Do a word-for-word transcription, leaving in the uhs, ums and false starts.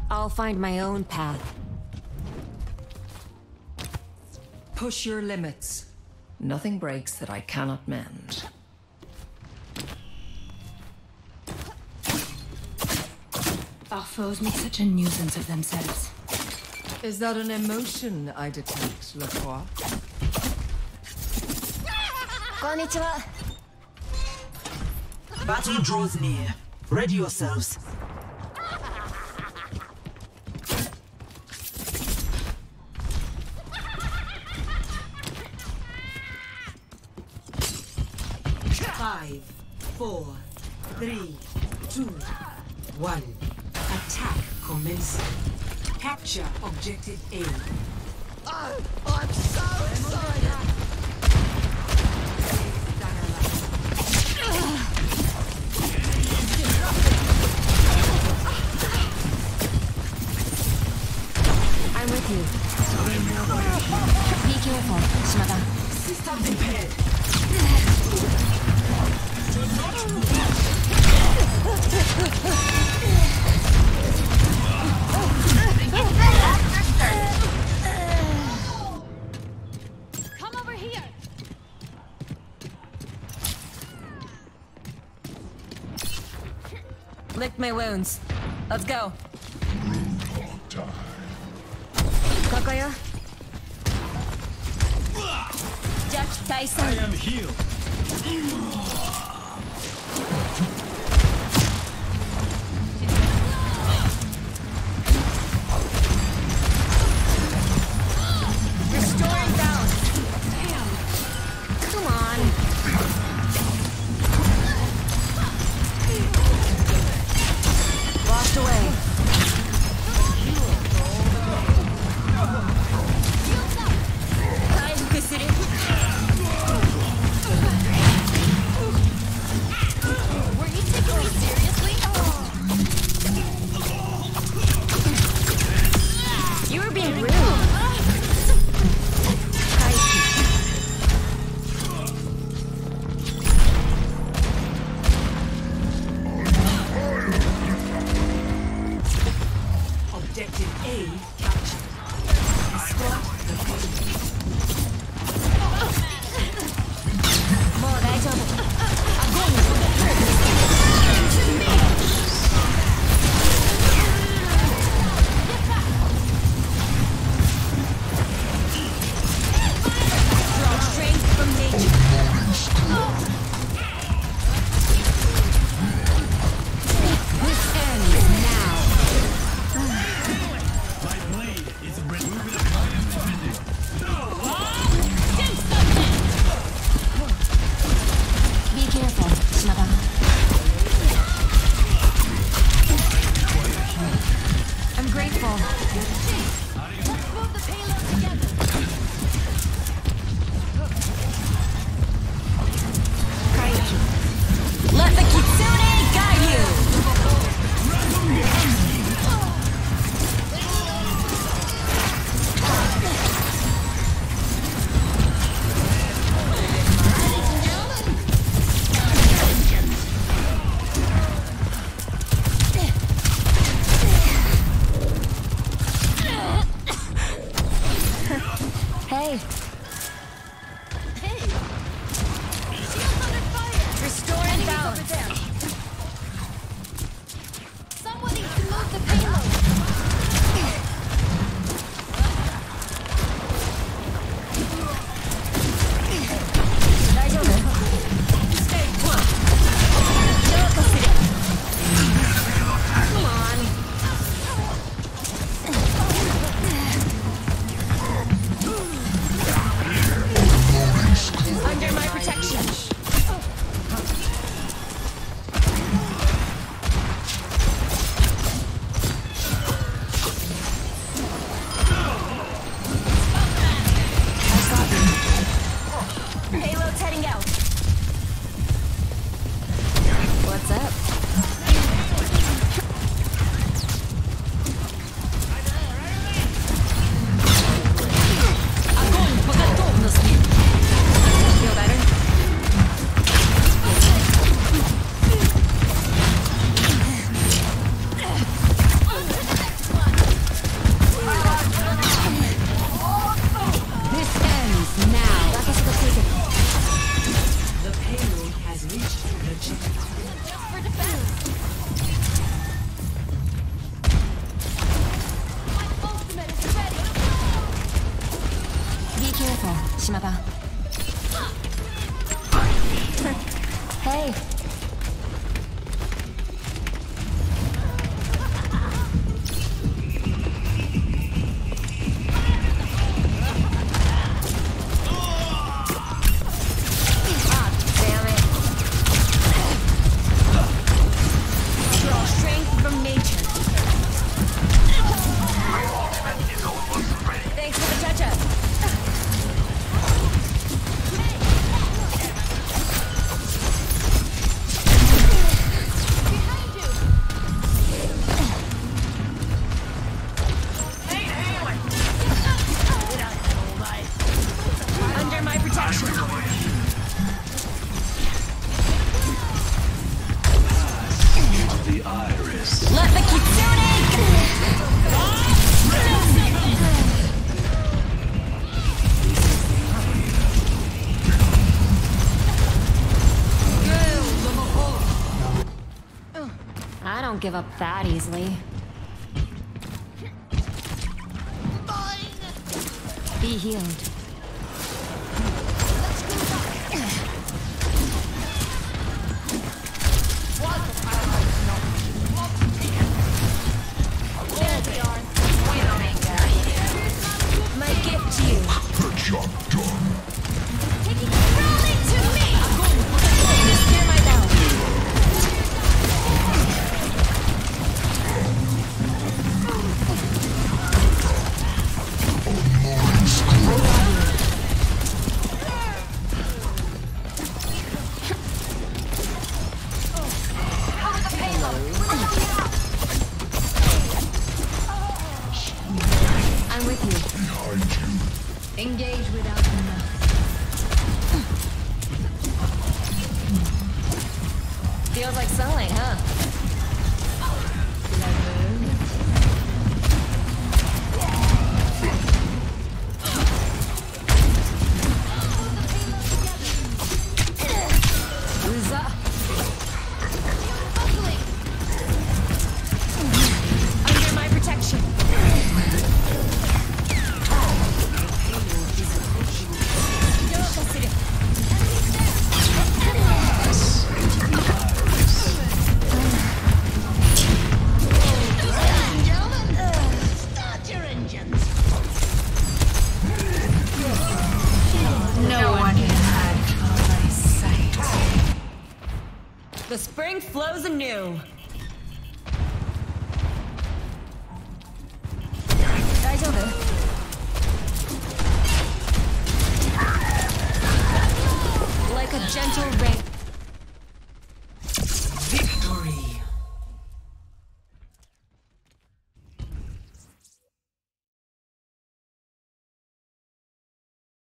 I'll find my own path. Push your limits. Nothing breaks that I cannot mend. Our foes make such a nuisance of themselves. Is that an emotion I detect, Lacroix? Konnichiwa. Battle draws near. Ready yourselves. Five, four, three, two, one. Attack commencing. Capture objective A. Oh, I'm so excited! I'm with you. Be careful, Shimada. Systems impaired. Come over here. Lick my wounds. Let's go. Kakuya. Jack Tyson. I am healed. Restoring balance. Damn. Come on. Washed away. Kaifuku suru. Were you taking me seriously? You were being rude. Objective A captured. Squad defeated. もう大丈夫。Draw strength from nature. This ends now. My blade is removing a I am defending. Be careful, Shimada. I'm grateful. Let's move the payload together. Kaiki. Let the Kitsune guide you! attention. For defense. My ultimate is ready. Be careful, Shimada. Hey. I don't give up that easily. Be healed. There they are. My gift to you. The job done. Taking control into me. Hear my bell. I'm with you. Behind you. Engage without enough. Feels like sunlight, huh? Who's up? Under my protection. No one can hide from my sight. The spring flows anew.